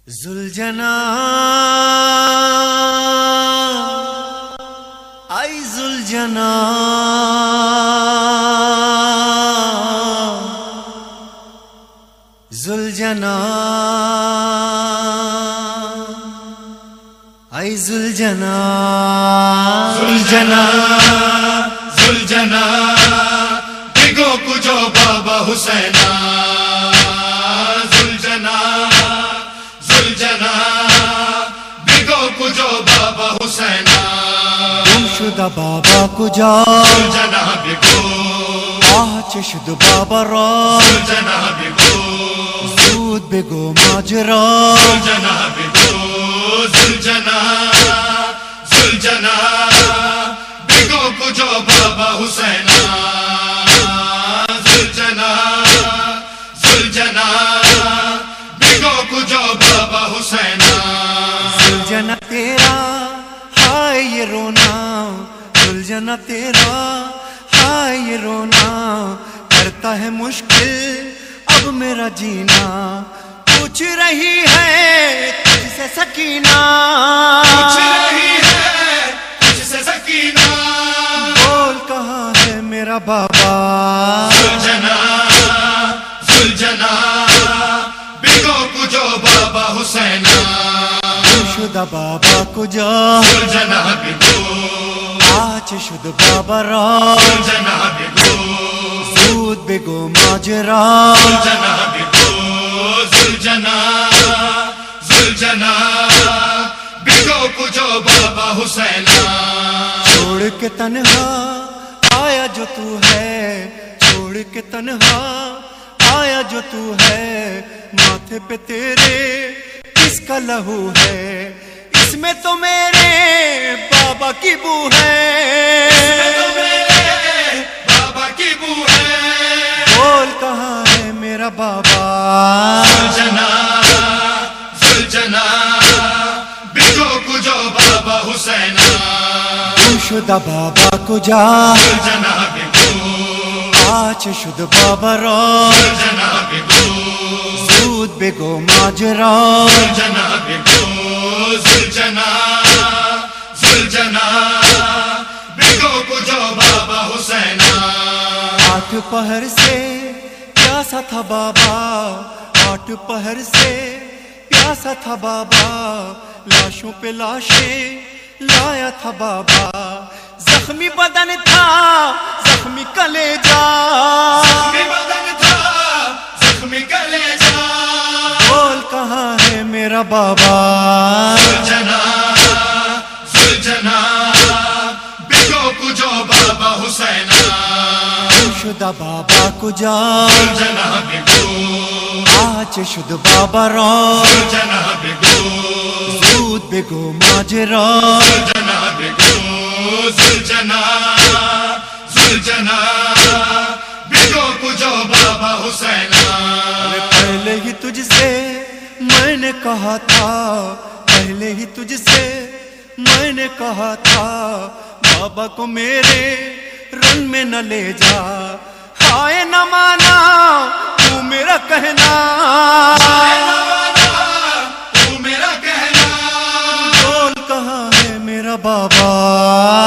زلجنا آئی زلجنا زلجنا آئی زلجنا زلجنا زلجنا بگو کجو بابا حسینا زلجنا زلجنا بگو کجو بابا حسینا گم شدہ بابا کجا زلجنا بگو آه شد بابا را زلجنا بگو زود بگو ماجرا زلجنا بگو زلجنا زلجنا بگو کجو بابا حسینا زلجنا زلجنا بگو کجو بابا حسینا زلجنا تیرا ہائے یہ رونا زلجنا تیرا ہائے یہ رونا کرتا ہے مشکل اب میرا جینا پوچھ رہی ہے تجھ سے سکینہ پوچھ رہی ہے تجھ سے سکینہ بول کہاں ہے میرا بابا زلجنا زلجنا بگو کجو بابا حسینا گم شدہ بابا کجا زلجنا بگو آج شد بابا را زلجنا بگو زود بگو ماجرا زلجنا بگو زلجنا زلجنا بگو کجو بابا حسینا چھوڑ کے تنہا آیا جو تو ہے چھوڑ کے تنہا آیا جو تو ہے ماتھے پہ تیرے کس کا لہو ہے اس میں تو میرے بابا کی بو ہے تو میرے بابا کی بو ہے بول کہاں ہے میرا بابا زلجنا زلجنا بگو کجو بابا حسینا گم شدہ بابا کجا زلجنا بگو آج شد بابا را زلجنا بگو زود بگو ماجرا زلجنا بگو زلجنا زلجنا بگو کجو بابا حسینا آٹھ پہر سے پیاسا تھا بابا آٹھ پہر سے پیاسا تھا بابا لاشوں پہ لاشیں لایا تھا بابا زخمی بدن تھا زخمی کلیجا زخمی بدن تھا زخمی کلیجا بول کہاں ہے میرا بابا زلجنا زلجنا بگو کجو بابا حسینا گم شدہ بابا کجا زلجنا بگو آج شد بابا را زلجنا بگو زود بگو ماجرا زلجنا بگو زلجنا زلجنا بگو کجو بابا حسینا پہلے ہی تجھ سے میں نے کہا تھا پہلے ہی تجھ سے میں نے کہا تھا بابا کو میرے رن میں نہ لے جا ہائے نہ مانا تو میرا کہنا تو میرا کہنا بول کہاں ہے میرا بابا